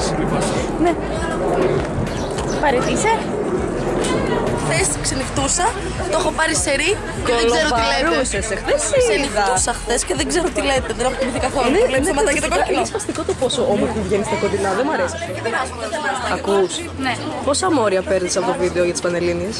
Ναι. Παραιτήσε. Χθες ξενυχτούσα, το έχω πάρει σε ρί και δεν ξέρω τι λέτε. Ξενυχτούσα χθες και δεν ξέρω τι λέτε. Δεν έχω κοιμηθεί καθόλου. Βλέπεις το ματάκι το κόκκινο. Είναι σπαστικό το πόσο όμορφη βγαίνει στα κοντινά, δεν μ' αρέσει. Ακούς. Ναι. Πόσα μόρια παίρνεις από το βίντεο για τις Πανελλήνιες?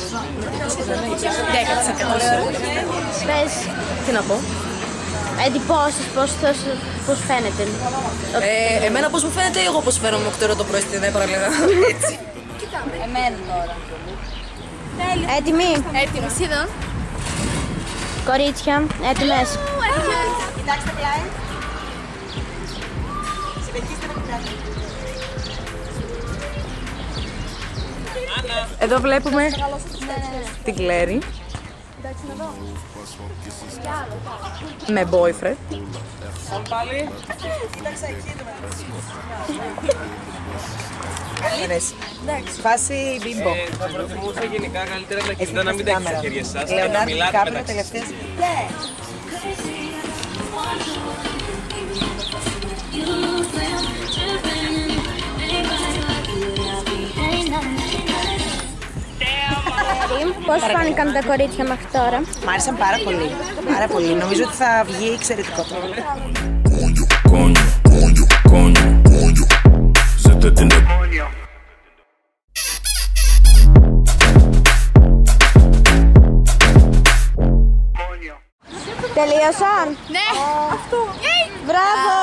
10%. Πες Τι να πω. εντυπώσεις, πώς φαίνεται. Εμένα πώς μου φαίνεται, εγώ πώς φαίνομαι 8 ώρα το πρωί στην παραλίγα. Έτσι. Εμένα τώρα. Έτοιμοι, Έτοιμη, σχεδόν. κορίτσια, έτοιμες. Κοιτάξτε πλάι. Εδώ βλέπουμε την Κλέρι με boyfriend. Φάση μπιμπο. Θα προτιμούσα γενικά καλύτερα να κοιτάω να μην τα έχετε στα χέρια σας και να μιλάτε μεταξύ σας. Πώς φάνηκαν τα κορίτσια μέχρι τώρα? Μ' άρεσαν πάρα πολύ. Πάρα πολύ. Νομίζω ότι θα βγει εξαιρετικό. Τελείωσαν? Ναι. Αυτό. Μπράβο!